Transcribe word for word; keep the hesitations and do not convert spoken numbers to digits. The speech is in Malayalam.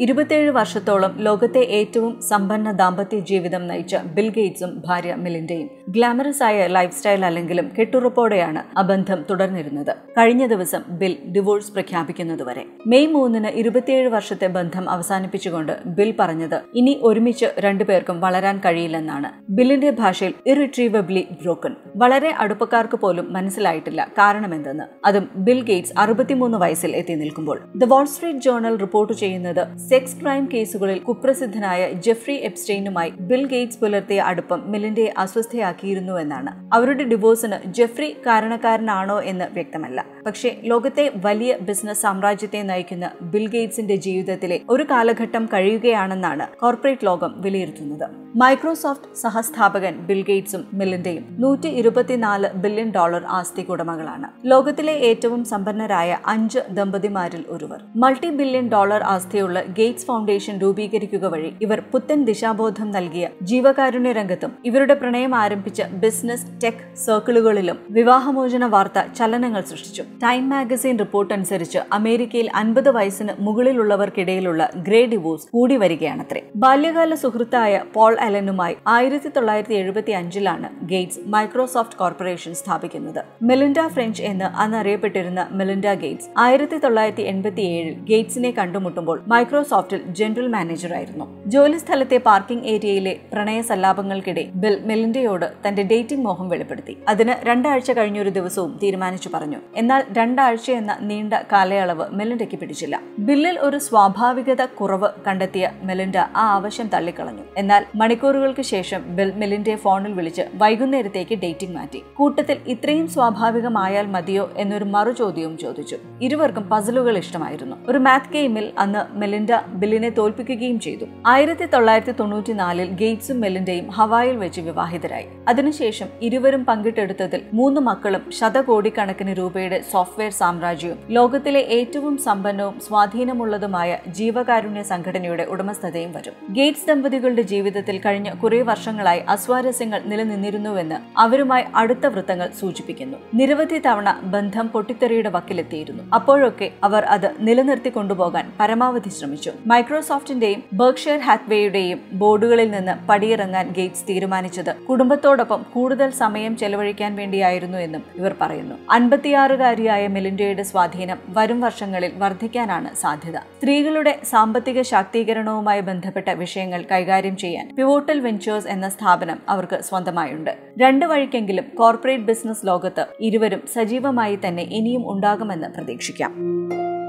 ഇരുപത്തിയേഴ് വർഷത്തോളം ലോകത്തെ ഏറ്റവും സമ്പന്ന ദാമ്പത്യ ജീവിതം നയിച്ച ബിൽ ഗേറ്റ്സും ഭാര്യ മെലിൻഡയും ഗ്ലാമറസ് ആയ ലൈഫ് സ്റ്റൈൽ അല്ലെങ്കിലും കെട്ടുറപ്പോടെയാണ് ആ ബന്ധം തുടർന്നിരുന്നത്. കഴിഞ്ഞ ദിവസം ബിൽ ഡിവോഴ്സ് പ്രഖ്യാപിക്കുന്നതുവരെ. മെയ് മൂന്നിന് ഇരുപത്തിയേഴ് വർഷത്തെ ബന്ധം അവസാനിപ്പിച്ചുകൊണ്ട് ബിൽ പറഞ്ഞത് ഇനി ഒരുമിച്ച് രണ്ടുപേർക്കും വളരാൻ കഴിയില്ലെന്നാണ്. ബില്ലിന്റെ ഭാഷയിൽ irretrievably broken. വളരെ അടുപ്പക്കാർക്ക് പോലും മനസ്സിലായിട്ടില്ല കാരണമെന്തെന്ന്. അതും ബിൽ ഗേറ്റ്സ് അറുപത്തിമൂന്ന് വയസ്സിൽ എത്തി നിൽക്കുമ്പോൾ. The Wall Street Journal report ചെയ്യുന്നത് സെക്സ് ക്രൈം കേസുകളിൽ കുപ്രസിദ്ധനായ ജെഫ്രി എപ്സ്റ്റൈനുമായി ബിൽ ഗേറ്റ്സ് പുലർത്തിയ അടുപ്പം മെലിൻഡയെ അസ്വസ്ഥയാക്കിയിരുന്നു എന്നാണ്. അവരുടെ ഡിവോഴ്സിന് ജെഫ്രി കാരണക്കാരനാണോ എന്ന് വ്യക്തമല്ല. പക്ഷേ ലോകത്തെ വലിയ ബിസിനസ് സാമ്രാജ്യത്തെ നയിക്കുന്ന ബിൽ ഗേറ്റ്സിന്റെ ജീവിതത്തിലെ ഒരു കാലഘട്ടം കഴിയുകയാണെന്നാണ് കോർപ്പറേറ്റ് ലോകം വിലയിരുത്തുന്നത്. മൈക്രോസോഫ്റ്റ് സഹസ്ഥാപകൻ ബിൽ ഗേറ്റ്സും മെലിൻഡയും നൂറ്റി ഇരുപത്തിനാല് ബില്യൺ ഡോളർ ആസ്തി ഉടമകളാണ്. ലോകത്തിലെ ഏറ്റവും സമ്പന്നരായ അഞ്ച് ദമ്പതിമാരിൽ ഒരുവർ. മൾട്ടി ബില്യൺ ഡോളർ ആസ്തിയുള്ള ഗേറ്റ്സ് ഫൗണ്ടേഷൻ രൂപീകരിക്കുക വഴി ഇവർ പുത്തൻ ദിശാബോധം നൽകിയ ജീവകാരുണ്യ രംഗത്തും ഇവരുടെ പ്രണയം ആരംഭിച്ച ബിസിനസ് ടെക് സർക്കിളുകളിലും വിവാഹമോചന വാർത്ത ചലനങ്ങൾ സൃഷ്ടിച്ചു. ടൈം മാഗസിൻ റിപ്പോർട്ട് അനുസരിച്ച് അമേരിക്കയിൽ അൻപത് വയസ്സിന് മുകളിലുള്ളവർക്കിടയിലുള്ള ഗ്രേ ഡിവോഴ്സ് കൂടി വരികയാണത്രേ. ബാല്യകാല സുഹൃത്തായ പോൾ അലനുമായി ആയിരത്തി തൊള്ളായിരത്തി എഴുപത്തി അഞ്ചിലാണ് ഗേറ്റ്സ് മൈക്രോസോഫ്റ്റ് കോർപ്പറേഷൻ സ്ഥാപിക്കുന്നത്. മെലിൻഡ ഫ്രഞ്ച് എന്ന് അന്നറിയപ്പെട്ടിരുന്ന മെലിൻഡ ഗേറ്റ്സ് ആയിരത്തി തൊള്ളായിരത്തി എൺപത്തി ഏഴിൽ ഗേറ്റ്സിനെ കണ്ടുമുട്ടുമ്പോൾ മൈക്രോസോഫ്റ്റിൽ ജനറൽ മാനേജറായിരുന്നു. ജോലിസ്ഥലത്തെ പാർക്കിംഗ് ഏരിയയിലെ പ്രണയ സല്ലാപങ്ങൾക്കിടെ ബിൽ മെലിൻഡയോട് തന്റെ ഡേറ്റിംഗ് മോഹം വെളിപ്പെടുത്തി. അതിന് രണ്ടാഴ്ച കഴിഞ്ഞൊരു ദിവസവും തീരുമാനിച്ചു പറഞ്ഞു. എന്നാൽ രണ്ടാഴ്ച എന്ന നീണ്ട കാലയളവ് മെലിൻഡയ്ക്ക് പിടിച്ചില്ല. ബില്ലിൽ ഒരു സ്വാഭാവികത കുറവ് കണ്ടെത്തിയ മെലിൻഡ ആ ആവശ്യം തള്ളിക്കളഞ്ഞു. എന്നാൽ മണിക്കൂറുകൾക്ക് ശേഷം ബിൽ മെലിൻഡയെ ഫോണിൽ വിളിച്ച് വൈകുന്നേരത്തേക്ക് ഡേറ്റിംഗ് മാറ്റി. കൂട്ടത്തിൽ ഇത്രയും സ്വാഭാവികമായാൽ മതിയോ എന്നൊരു മറുചോദ്യവും ചോദിച്ചു. ഇരുവർക്കും പസിലുകൾ ഇഷ്ടമായിരുന്നു. ഒരു മാത്ത് ഗെയിമിൽ അന്ന് മെലിൻഡ ബില്ലിനെ തോൽപ്പിക്കുകയും ചെയ്തു. ആയിരത്തി തൊള്ളായിരത്തി തൊണ്ണൂറ്റിനാലിൽ ഗേറ്റ്സും മെലിൻഡയും ഹവായിൽ വെച്ച് വിവാഹിതരായി. അതിനുശേഷം ഇരുവരും പങ്കിട്ടെടുത്തതിൽ മൂന്ന് മക്കളും ശതകോടിക്കണക്കിന് രൂപയുടെ സോഫ്റ്റ്വെയർ സാമ്രാജ്യവും ലോകത്തിലെ ഏറ്റവും സമ്പന്നവും സ്വാധീനമുള്ളതുമായ ജീവകാരുണ്യ സംഘടനയുടെ ഉടമസ്ഥതയും വരും. ഗേറ്റ്സ് ദമ്പതികളുടെ ജീവിതത്തിൽ കഴിഞ്ഞ കുറെ വർഷങ്ങളായി അസ്വാരസ്യങ്ങൾ നിലനിന്നിരുന്നുവെന്ന് അവരുമായി അടുത്ത വൃത്തങ്ങൾ സൂചിപ്പിക്കുന്നു. നിരവധി തവണ ബന്ധം പൊട്ടിത്തെറിയുടെ വക്കിലെത്തിയിരുന്നു. അപ്പോഴൊക്കെ അവർ അത് നിലനിർത്തി കൊണ്ടുപോകാൻ പരമാവധി ശ്രമിച്ചു. മൈക്രോസോഫ്റ്റിന്റെയും ബർക്ക്ഷയർ ഹാത്വേയുടെയും ബോർഡുകളിൽ നിന്ന് പടിയിറങ്ങാൻ ഗേറ്റ്സ് തീരുമാനിച്ചത് കുടുംബത്തോടൊപ്പം കൂടുതൽ സമയം ചെലവഴിക്കാൻ വേണ്ടിയായിരുന്നു എന്നും ഇവർ പറയുന്നു. അൻപത്തിയാറുകാരിയായ മെലിൻഡയുടെ സ്വാധീനം വരും വർഷങ്ങളിൽ വർദ്ധിക്കാനാണ് സാധ്യത. സ്ത്രീകളുടെ സാമ്പത്തിക ശാക്തീകരണവുമായി ബന്ധപ്പെട്ട വിഷയങ്ങൾ കൈകാര്യം ചെയ്യാൻ പിവോട്ടൽ വെഞ്ചേഴ്സ് എന്ന സ്ഥാപനം അവർക്ക് സ്വന്തമായുണ്ട്. രണ്ടു വഴിക്കെങ്കിലും കോർപ്പറേറ്റ് ബിസിനസ് ലോകത്ത് ഇരുവരും സജീവമായി തന്നെ ഇനിയും ഉണ്ടാകുമെന്ന് പ്രതീക്ഷിക്കാം.